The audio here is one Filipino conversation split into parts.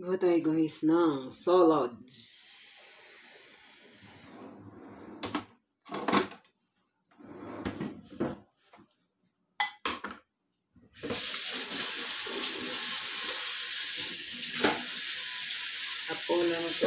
Gawa tayo guys ng salad. Apo na ito.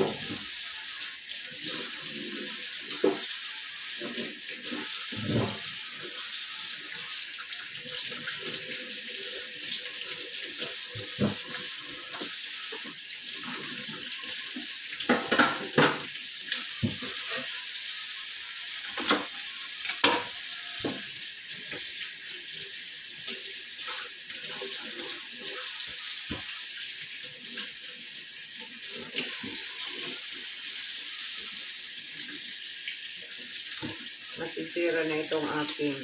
Nasisira na itong aking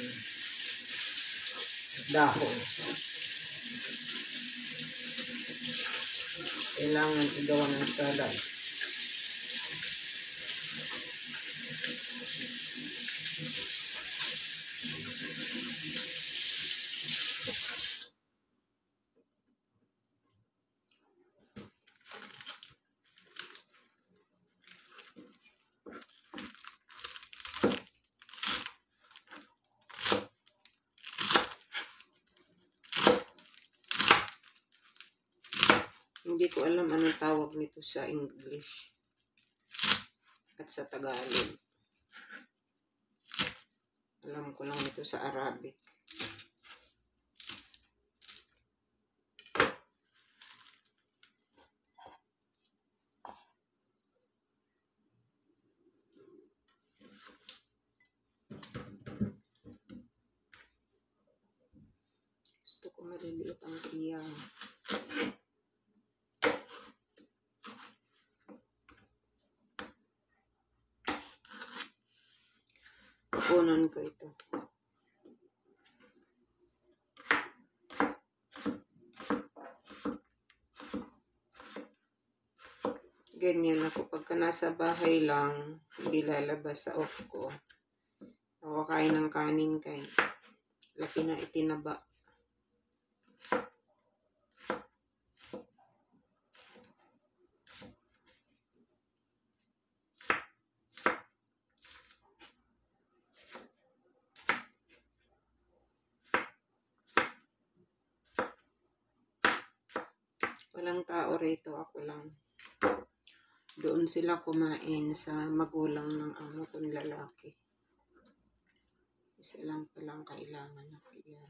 dahon. Kailangan igawa ng salad. Hindi ko alam anong tawag nito sa English at sa Tagalog. Alam ko lang ito sa Arabic. Gusto ko maliliit ang tiyang. Punan ko ito. Ganyan ako pagka nasa bahay lang, hindi lalabas sa off ko. Ako kain ng kanin kay laki na itinaba. Walang tao rito, ako lang. Doon sila kumain sa magulang ng amo kong lalaki. Isa lang palang kailangan na kaya.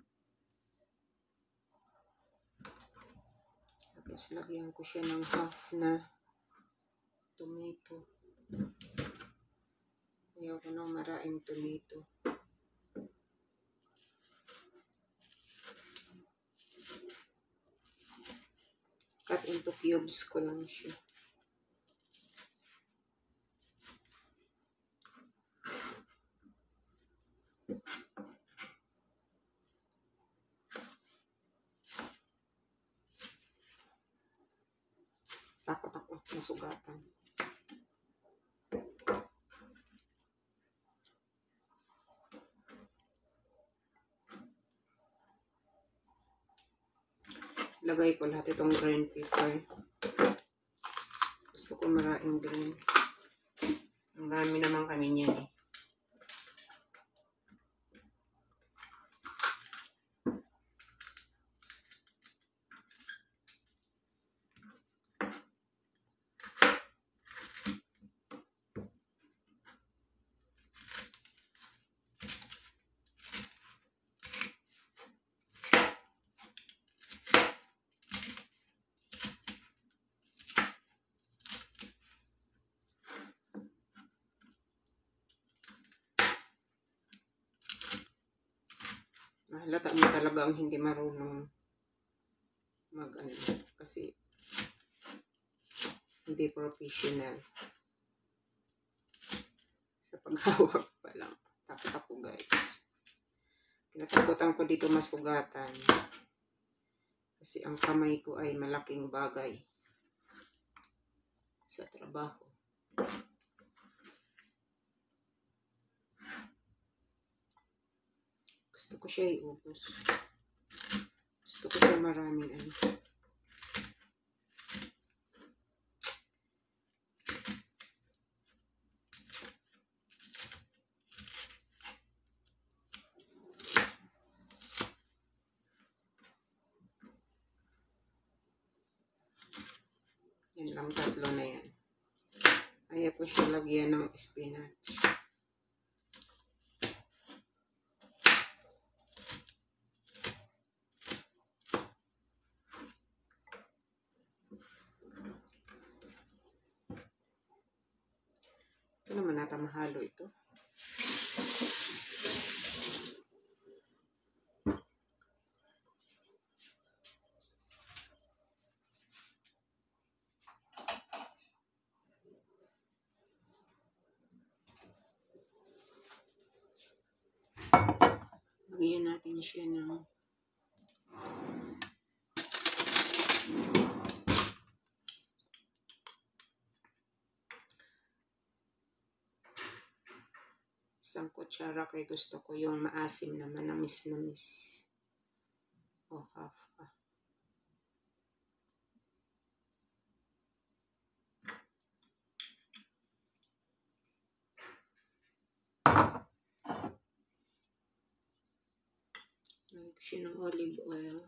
Tapos lagyan ko siya ng half na tomato. Ayaw ko ng maraming tomato. Cut into cubes ko lang siya. Takot ako, masugatan. Lagay ko lahat itong green pepper. Gusto ko maraming green. Marami naman kami niyan eh. Halata mo talaga ang hindi marunong mag-ano kasi hindi professional sa paghawak pa lang. Takot ako guys. Kinatakutan ko dito masugatan kasi ang kamay ko ay malaking bagay sa trabaho. Gusto ko siya iubos. Gusto ko siya maraming ano. Yan lang, tatlo na yan. Ayaw ko siya lagyan ng spinach. Ito naman nata mahalo ito. Lagyan natin siya ng isang kutsara, kay gusto ko yung maasim na manamis-namis. O half pa. Lagyan ko siya ng olive oil.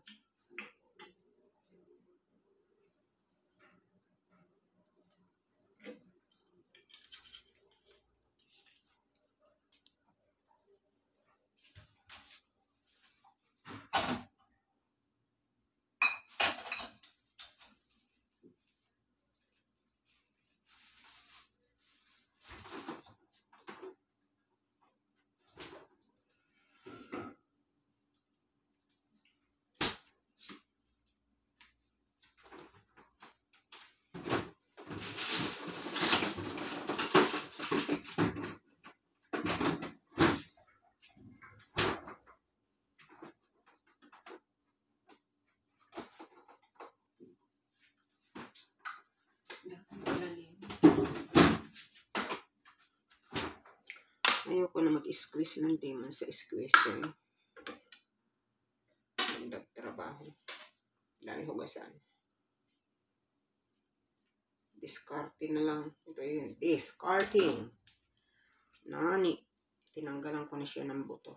Ayoko na mag-squeeze ng lemon sa squeezer. Nagtrabaho. Dahil hugasan. Discarding na lang. Ito yun. Discarding. Nani. Tinanggalan ko na siya ng buto.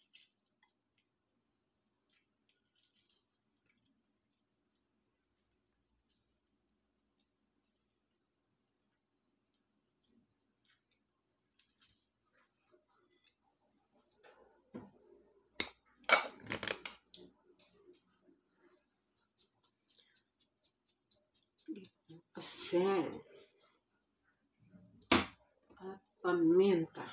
Asin at paminta.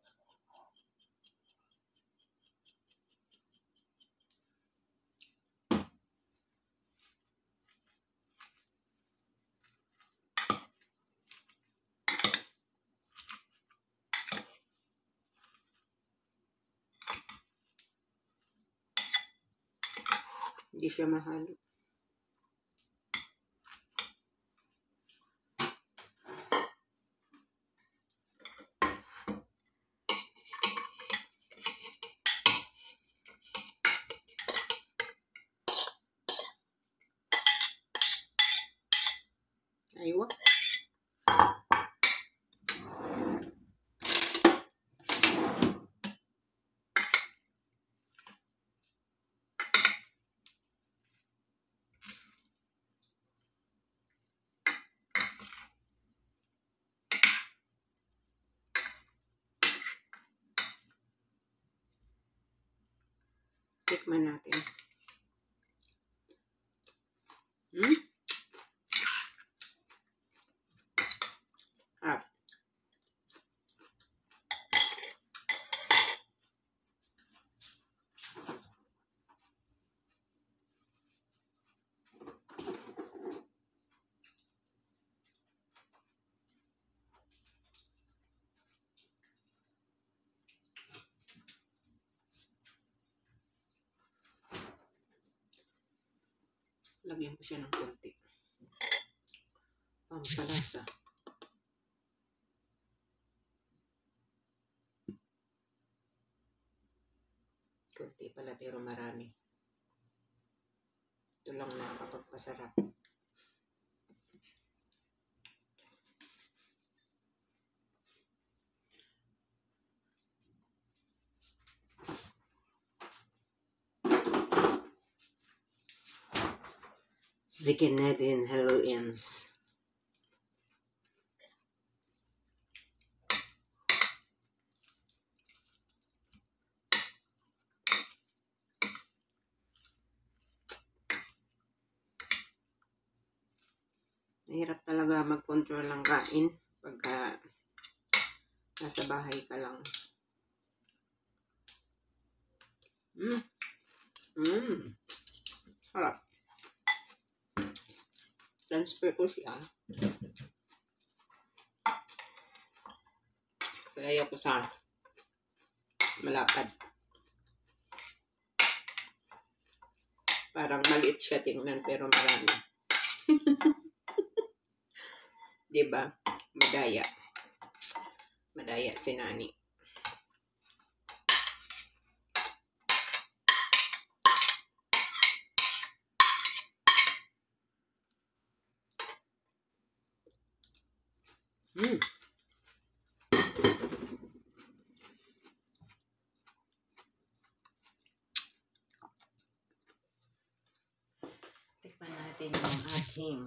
Hindi siya mahalo. Aywa. Tikman natin. Lagyan ko siya ng konti. Pampalasa. Konti pala pero marami. Ito lang nakakapagpasarap. Sige natin, hello ends. Mahirap talaga mag-control ng kain pagka nasa bahay ka lang. Harap. Transfer ko siya. Kaya ko sa malapad. Parang maliit siya tingnan pero marami. Diba? Madaya. Madaya si Nani. Tikman natin yung ating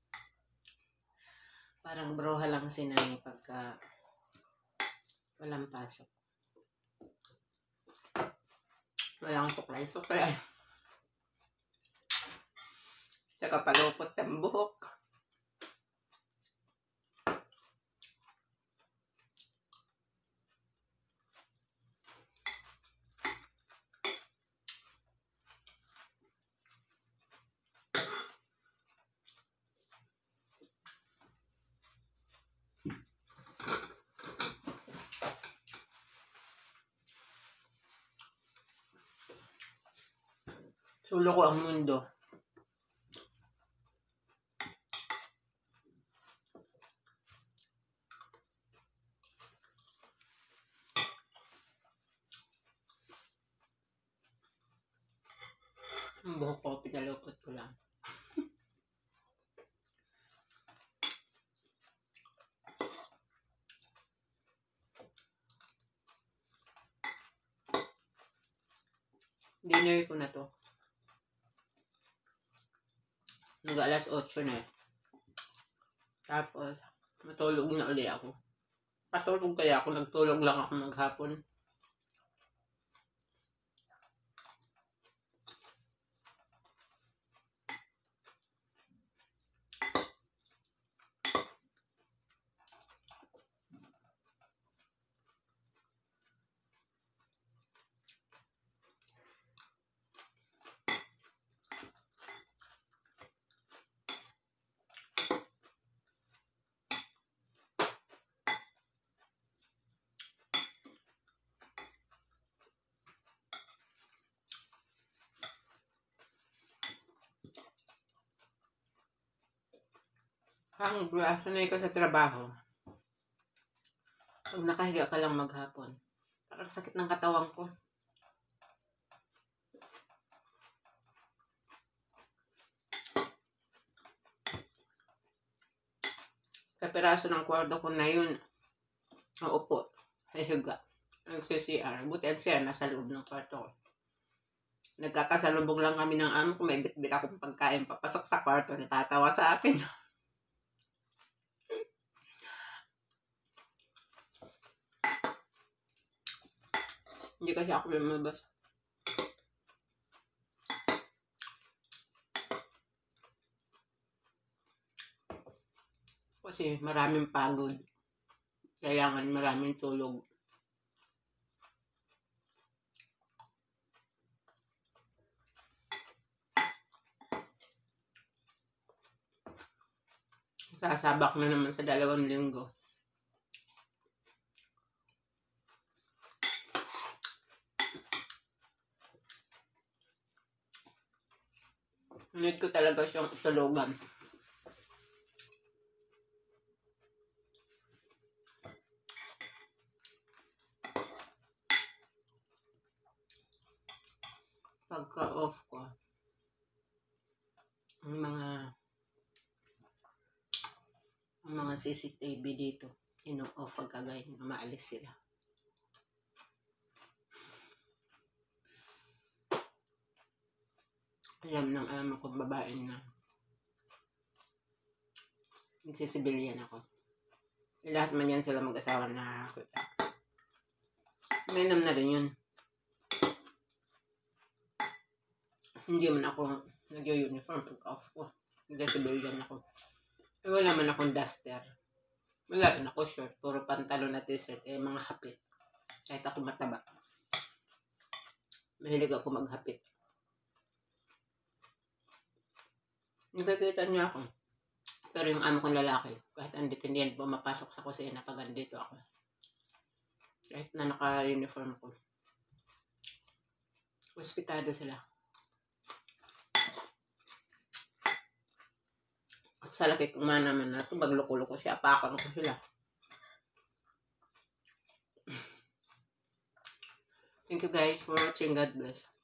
parang broha lang si Nani pagka walang pasok. Walang suklay-suklay. Tsaka palupot ng buhok. Sulo ko ang mundo. Ang buhok ko, pinalupot ko lang. Dinner ko na to. Nag-alas 8 na eh. Tapos, matulog na uli ako. Patulog kaya ako, nagtulog lang ako maghapon. Ang sanay ka sa trabaho. Pag nakahiga ka lang maghapon, parang sakit ng katawan ko. Kapiraso ng kwarto ko na yun. Naupo. Sa higa. Nag-CR. Buti ang CR nasa loob ng kwarto ko. Nagkakasalubong lang kami ng amo ko. May bit-bit akong pagkain. Papasok sa kwarto. Natatawa sa akin. Hindi kasi ako lumabas. Kasi maraming pagod. Kailangan maraming tulog. Sasabak na naman sa 2 linggo. Need ko talaga siyang tulugan. Pagka-off ko, ang mga CCTV dito, ino-off pagkagay, maalis sila. Alam akong babae na nagsisibilyan ako. Lahat man yan sila mag-asawa na nakakita. Mainam na rin yun. Hindi man ako nag-uniform pagka-off ko. Nagsisibilyan ako. Wala naman akong duster. Wala rin ako short. Puro pantalon at t-shirt. Mga hapit. Kahit ako mataba. Mahilig ako maghapit. Nakikita niya ako. Pero yung amo kong lalaki, kahit andito hindi yan pumapasok sa kusina pag andito ako. Kahit na naka-uniform ko. Hospitado sila. At sa laki kong naman na ito, magloko-loko siya, apakan ko sila. Thank you guys for watching. God bless.